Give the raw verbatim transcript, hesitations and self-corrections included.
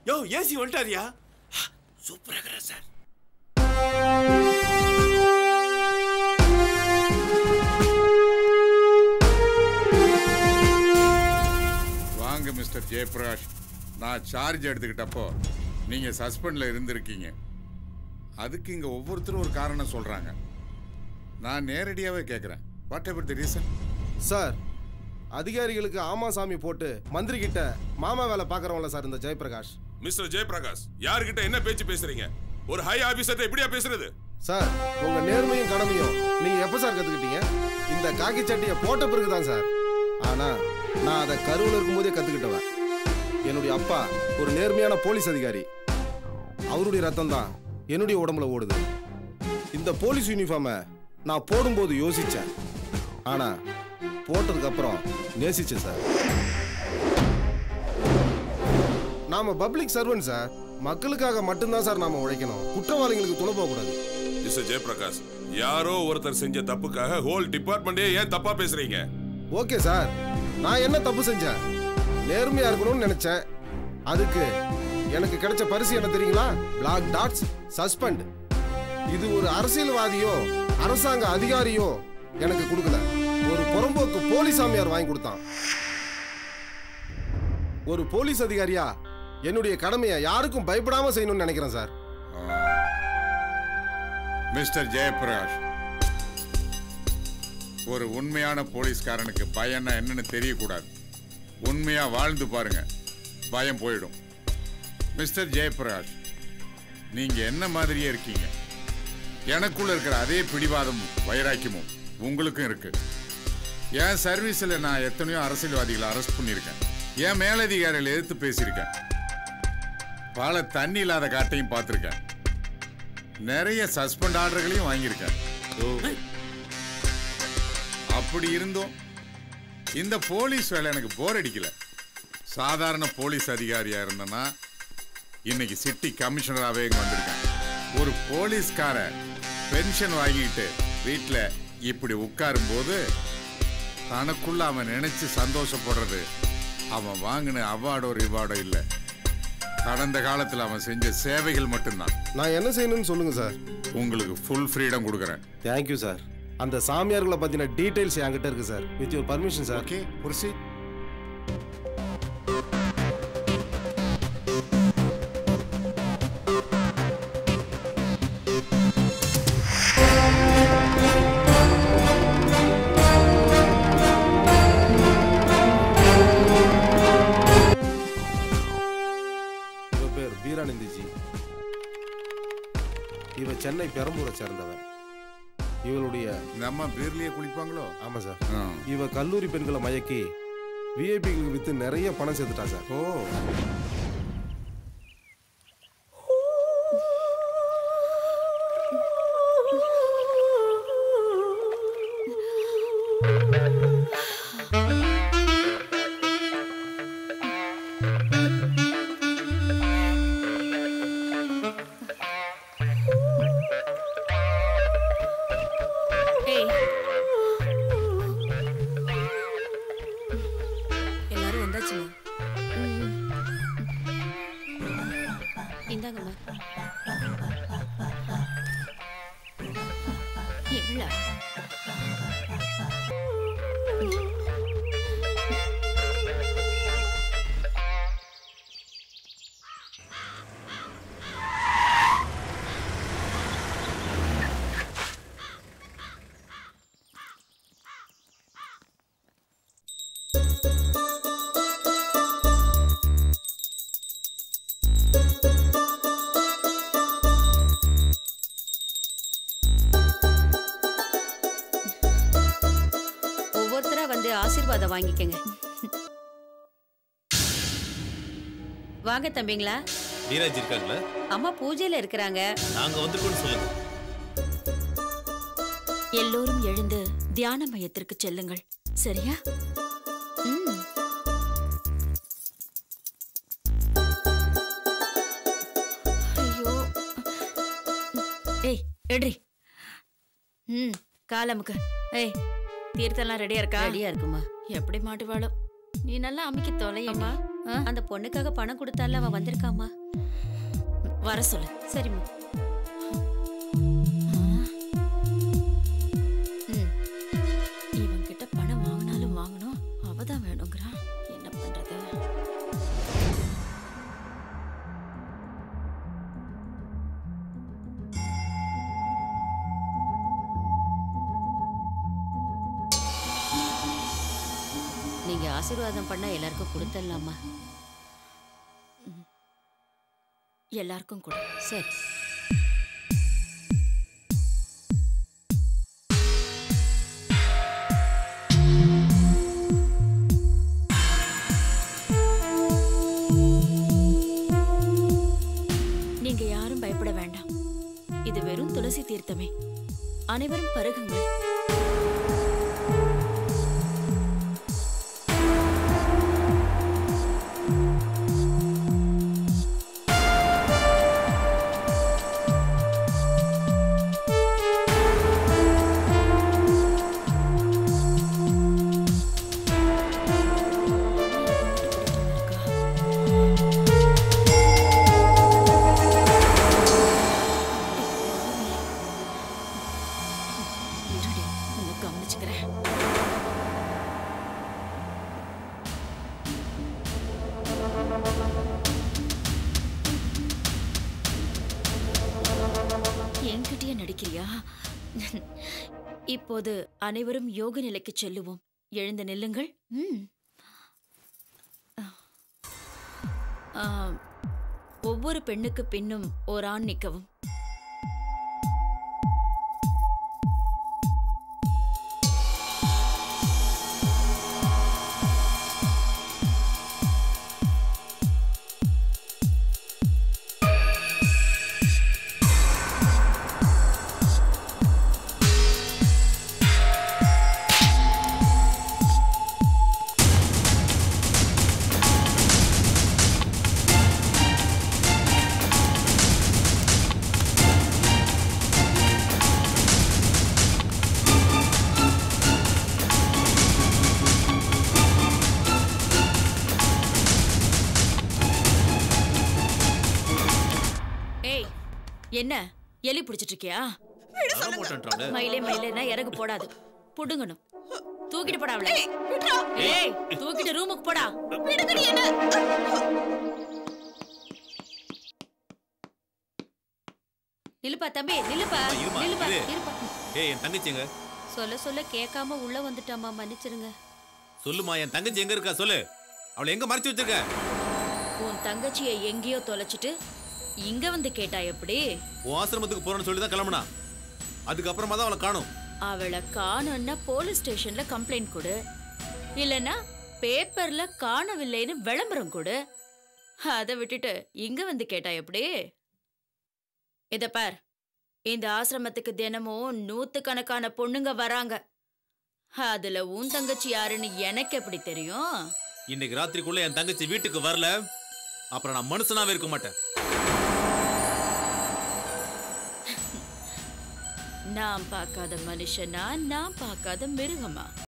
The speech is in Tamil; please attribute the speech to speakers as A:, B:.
A: யோ ஏசி வந்துட்டாரியா? சூப்பரா இருக்கா சார்.
B: வாங்க மிஸ்டர் ஜெயபிரகாஷ். நான் சார்ஜ் எடுத்துக்கிட்டப்போ நீங்க சஸ்பெண்ட்ல இருந்திருக்கீங்க. அதுக்கு இங்க ஒவ்வொருத்தரும் ஒரு காரணம் சொல்றாங்க. நான் நேரடியாவே கேட்கிறேன். Whatever the reason?
C: Sir, அதிகாரிகளுக்கு ஆமா சாமி போட்டு மந்திரி கிட்ட மாமா வேலை பாக்குறவங்கள சார் இந்த ஜெயபிரகாஷ்.
A: மிஸ்டர் ஜெயபிரகாஷ், யாருக்கிட்ட என்ன பேச்சு பேசுறீங்க? ஒரு ஹை ஆபீசர் எப்படியா பேசுறது?
C: சார், உங்க நேர்மையும் கடமையும் நீங்க எப்ப சார் கத்துக்கிட்டீங்க? இந்த காக்கி சட்டியை போட்ட பிறகுதான் சார். ஆனா நான் அதை கருவில் இருக்கும்போதே கத்துக்கிட்டவன். என்னுடைய அப்பா ஒரு நேர்மையான போலீஸ் அதிகாரி. அவருடைய ரத்தம் தான் என்னுடைய உடம்புல ஓடுது. இந்த போலீஸ் யூனிஃபார்மை நான் போடும்போது யோசிச்சேன், ஆனா போட்டதுக்கு அப்புறம் நேசிச்சேன் சார். நாம பப்ளிக் சர்வன்ட் சார். மக்களுக்காக மட்டும்தான் சார் நாம உழைக்கணும். குற்றவாளிகளுக்கு துணை போக கூடாது.
A: மிஸ்டர் ஜெயபிரகாஷ், யாரோ ஒருத்தர் செஞ்ச தப்புக்காக ஹோல் டிபார்ட்மெண்டே ஏன் தப்பா பேசுறீங்க?
C: ஓகே சார், நான் என்ன தப்பு செஞ்சேன்? நேர்மையா இருக்கணும்னு நினைச்சேன். அதுக்கு எனக்கு கிடைச்ச பரிசு என்ன தெரியுங்களா? Black dots, suspend. இது ஒரு அரசியல்வாதியோ அரசாங்க அதிகாரியோ எனக்கு கொடுக்கல, ஒரு புறம்போக்கு போலீஸ் சாமியார் வாங்கி கொடுத்தான். ஒரு போலீஸ் அதிகாரியா என்னுடைய கடமையை யாருக்கும் பயப்படாம செய்யணும்னு நினைக்கிறேன் சார்.
B: மிஸ்டர் ஜெயபிரகாஷ், ஒரு உண்மையான போலீஸ்காரனுக்கு பயம்னா என்னன்னு தெரியக்கூடாது. உண்மையா வாழ்ந்து பாருங்க, பயம் போயிடும். மிஸ்டர் ஜெயபிரகாஷ், நீங்க என்ன மாதிரியே இருக்கீங்க. எனக்குள்ள இருக்கிற அதே பிடிவாதமும் வைராக்கியமும் உங்களுக்கும் இருக்கு. என் சர்வீஸில் நான் எத்தனையோ அரசியல்வாதிகளை அரெஸ்ட் பண்ணியிருக்கேன். என் மேலதிகாரிகளை எதிர்த்து பேசியிருக்கேன். பல தண்ணி இல்லாத காட்டையும் பார்த்துருக்கேன். நிறைய சஸ்பெண்ட் ஆர்டர்களையும் வாங்கியிருக்கேன். அப்படி இருந்தோம் இந்த போலீஸ் வேலை எனக்கு போர் அடிக்கல. சாதாரண போலீஸ் அதிகாரியா இருந்தேன்னா இன்னைக்கு சிட்டி கமிஷனராகவே இங்கே வந்திருக்கேன். ஒரு போலீஸ்கார பென்ஷன் வாங்கிட்டு வீட்டில் இப்படி உட்காரும் போது தனக்குள்ள அவன் நினைச்சு சந்தோஷப்படுறது அவன் வாங்கின அவார்டோ ரிவார்டோ இல்லை, கடந்த காலத்தில் அவன் செஞ்ச சேவைகள் மட்டும்தான்.
C: நான் என்ன செய்யணும்னு சொல்லுங்க சார்.
B: உங்களுக்கு ஃபுல் ஃப்ரீடம் கொடுக்குறேன்.
C: Thank you sir. அந்த சாமியார்களை பத்தின டீடைல்ஸ் என்கிட்ட இருக்கு sir. With your permission sir.
B: Okay, proceed.
C: இவ பேர் பீரானந்திஜி. இவ சென்னை பெரம்பூரை சேர்ந்தவன். இவளுடைய
B: நம்ம பேர்லயே குளிப்பாங்களோ?
C: ஆமா சார். இவ கல்லூரி பெண்களை மயக்கி விஐபிகளுக்கு வித்து நிறைய பணம் சேர்த்துட்டா சார்.
B: ஓ,
D: ஆசீர்வாதம் வாங்கிக்கங்க. வாங்க தம்பிங்களா.
E: நீராஜ் இருக்காங்களா?
D: அம்மா பூஜையில இருக்கிறாங்க.
E: நாங்க வந்துட்டோம்னு சொல்லுங்க.
F: எல்லோரும் எழுந்து தியான மையத்திற்கு செல்லுங்கள். சரியா? ஐயோ, ஏய் எட்ரி. ம், காலமுக்கு. ஏய், தீர்த்தம்லாம் ரெடியா இருக்கா?
D: ரெடியா இருக்குமா?
F: எப்படி மாட்டுவாளோ. நீ நல்லா அமைக்க தொலையம்மா.
D: அந்த பொண்ணுக்காக பணம் கொடுத்தால அவ வந்திருக்காமா.
F: வர சொல்லு.
D: சரிம்மா.
F: இவன் கிட்ட பணம் வாங்கினாலும் வாங்கணும், அவதான் வேணுங்கிறான். என்ன பண்றது?
D: நீங்க ஆசீர்வாதம் பண்ண எல்லாருக்கும் கொடுத்துடலாமா?
F: எல்லாருக்கும் கொடு.
D: சரி.
F: நீங்க யாரும் பயப்பட வேண்டாம். இது வெறும் துளசி தீர்த்தமே. அனைவரும் பருகுங்கள். என்கிட்டயே நடிக்கிறியா? இப்போது அனைவரும் யோக நிலைக்கு செல்லுவோம். எழுந்து நில்லுங்கள். ம். ஒவ்வொரு பெண்ணுக்கு பின்னும் ஓர் ஆண் நிற்கவும். என்ன எலி பிடிச்சிட்டு இருக்கியா? மயிலே மயிலேனா இறகு போடாது, புடுங்கணும். தூக்கிட்டு போடா அவளை. ஏய், தூக்கிட்டு ரூமுக்கு போடா.
D: நில்லுப்பா தம்பி, நில்லுப்பா. நில்லுப்பா, இருப்பா.
E: ஏய், என் தங்கச்சிங்க.
D: சொல்ல சொல்ல கேட்காம உள்ள வந்துட்டாமா, மன்னிச்சிருங்க.
E: சொல்லுமா, என் தங்கச்சி எங்க இருக்கா சொல்லு. அவளை எங்க மறைச்சு வச்சிருக்க?
F: உன் தங்கச்சியை எங்கேயோ தொலைச்சிட்டு இங்க வந்து கேட்டா எப்படி?
E: உன் ஆசிரமத்துக்கு போறேன்னு சொல்லி தான் கிளம்புனா. அதுக்கப்புறமா தான் அவளை காணும்.
F: அவளை காணும்னா போலீஸ் ஸ்டேஷன்ல கம்ப்ளைண்ட் கொடு, இல்லைன்னா பேப்பர்ல காணவில்லைன்னு விளம்பரம் கொடு. அதை விட்டுட்டு இங்க வந்து கேட்டா எப்படி? இத பார், இந்த ஆசிரமத்துக்கு தினமும் நூத்துக்கணக்கான பொண்ணுங்க வராங்க. அதுல உன் தங்கச்சி யாருன்னு எனக்கு எப்படி தெரியும்?
E: இன்னைக்கு ராத்திரிக்குள்ள என் தங்கச்சி வீட்டுக்கு வரல, அப்புறம் நான் மனுஷனாவே இருக்க மாட்டேன்.
F: நான் பார்க்காத மனுஷனா, நான் பார்க்காத மிருகமா?